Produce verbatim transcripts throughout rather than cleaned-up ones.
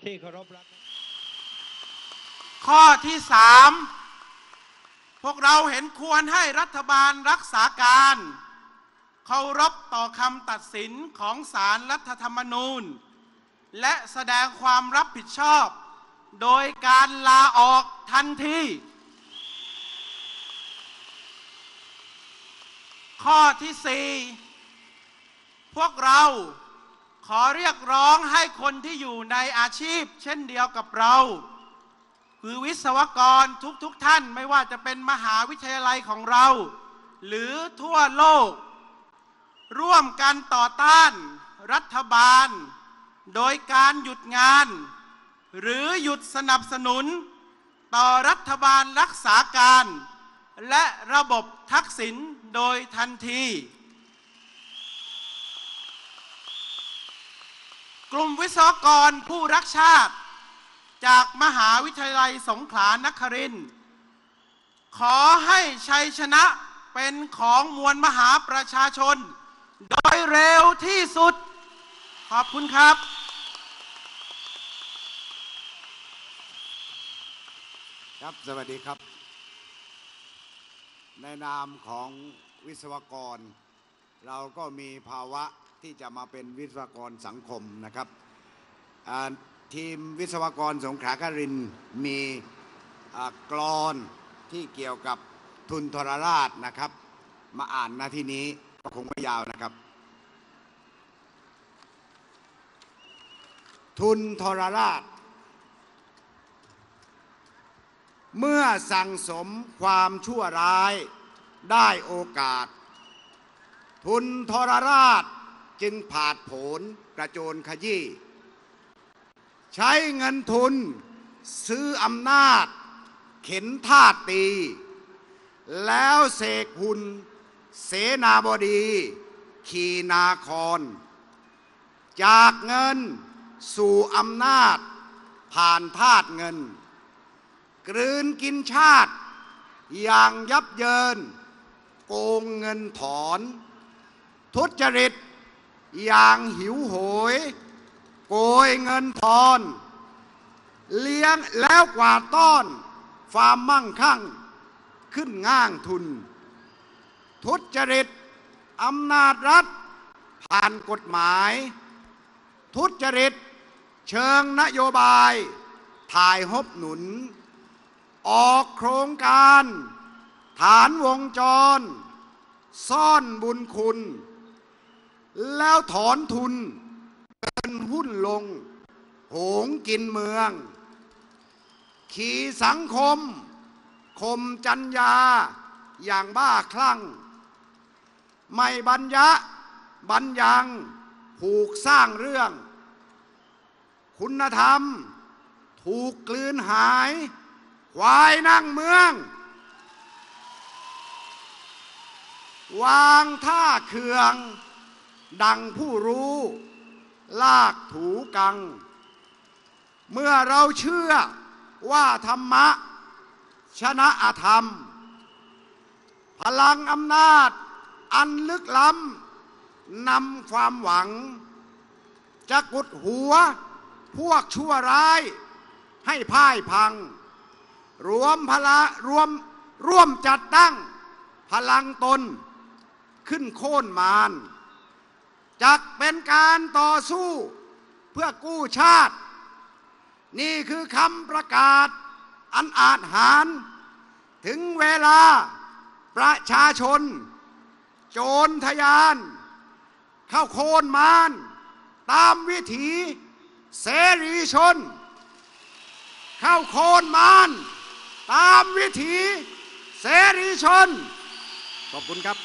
ที่เคารพรักข้อที่สามพวกเราเห็นควรให้รัฐบาลรักษาการเคารพต่อคำตัดสินของศาลรัฐธรรมนูญและแสดงความรับผิดชอบโดยการลาออกทันทีข้อที่สี่พวกเราขอเรียกร้องให้คนที่อยู่ในอาชีพเช่นเดียวกับเราคือวิศวกรทุกๆ ท่านไม่ว่าจะเป็นมหาวิทยาลัยของเราหรือทั่วโลกร่วมกันต่อต้านรัฐบาลโดยการหยุดงานหรือหยุดสนับสนุนต่อรัฐบาลรักษาการและระบบทักษิณโดยทันทีกลุ่มวิศวกรผู้รักชาติจากมหาวิทยาลัยสงขลานครินทร์ขอให้ชัยชนะเป็นของมวลมหาประชาชนโดยเร็วที่สุดขอบคุณครับครับสวัสดีครับในนามของวิศวกรเราก็มีภาวะที่จะมาเป็นวิศวกรสังคมนะครับทีมวิศวกรสงขลานครินทร์มีกลอนที่เกี่ยวกับทุนทรราชนะครับมาอ่านหน้าที่นี้ก็คงไม่ยาวนะครับทุนทรราชเมื่อสั่งสมความชั่วร้ายได้โอกาสทุนทรราชจึงผาดโผนกระโจนขยี้ใช้เงินทุนซื้ออำนาจเข็นทาสตีแล้วเสกหุ่นเสนาบดีขี่นาครจากเงินสู่อำนาจผ่านทาสเงินกลืนกินชาติอย่างยับเยินโกงเงินถอนทุจริตอย่างหิวโหยโกยเงินทอนเลี้ยงแล้วกว่าต้อนความมั่งคั่งขึ้นง่างทุนทุจริตอำนาจรัฐผ่านกฎหมายทุจริตเชิงนโยบายถ่ายฮบหนุนออกโครงการฐานวงจรซ่อนบุญคุณแล้วถอนทุนเกินหุ้นลงโหงกินเมืองขี่สังคมคมจัญญาอย่างบ้าคลั่งไม่บรรยะบรรยังผูกสร้างเรื่องคุณธรรมถูกกลืนหายควายนั่งเมืองวางท่าเคืองดังผู้รู้ลากถูกังเมื่อเราเชื่อว่าธรรมะชนะอธรรมพลังอำนาจอันลึกล้ำนำความหวังจะกุดหัวพวกชั่วร้ายให้พ่ายพังรวมพละรวมร่วมจัดตั้งพลังตนขึ้นโค่นมารจักเป็นการต่อสู้เพื่อกู้ชาตินี่คือคำประกาศอันอาจหาญถึงเวลาประชาชนโจรทยานเข้าโค่นมารตามวิถีเสรีชนเข้าโค่นมารตามวิถีเสรีชนขอบคุณครับ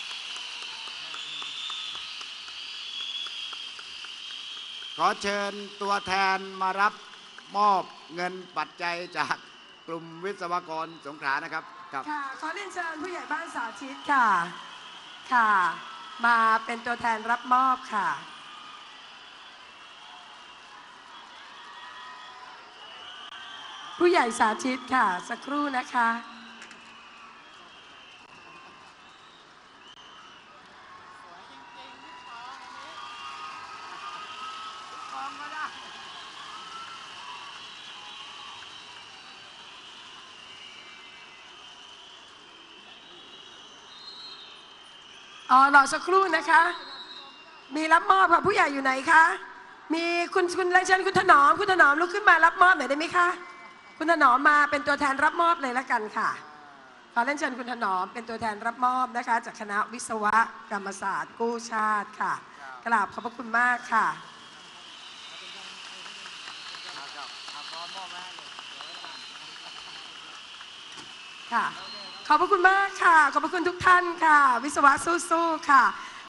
ขอเชิญตัวแทนมารับมอบเงินปัจจัยจากกลุ่มวิศวกรสงขลานะครับครับค่ะขอเรียนเชิญผู้ใหญ่บ้านสาธิตค่ะค่ะมาเป็นตัวแทนรับมอบค่ะผู้ใหญ่สาธิตค่ะสักครู่นะคะอ๋อรอสักครู่นะคะ มีรับมอบค่ะผู้ใหญ่อยู่ไหนคะ มีคุณคุณเชิญคุณถนอมคุณถนอมลุกขึ้นมารับมอบหน่อยได้ไหมคะ คุณถนอมมาเป็นตัวแทนรับมอบเลยละกันค่ะขอเรียนเชิญคุณถนอมเป็นตัวแทนรับมอบนะคะจากคณะวิศวกรรมศาสตร์กู้ชาติค่ะกราบขอบพระคุณมากค่ะค่ะขอบพระคุณมากค่ะขอบพระคุณทุกท่านค่ะวิศวะสู้ๆค่ะ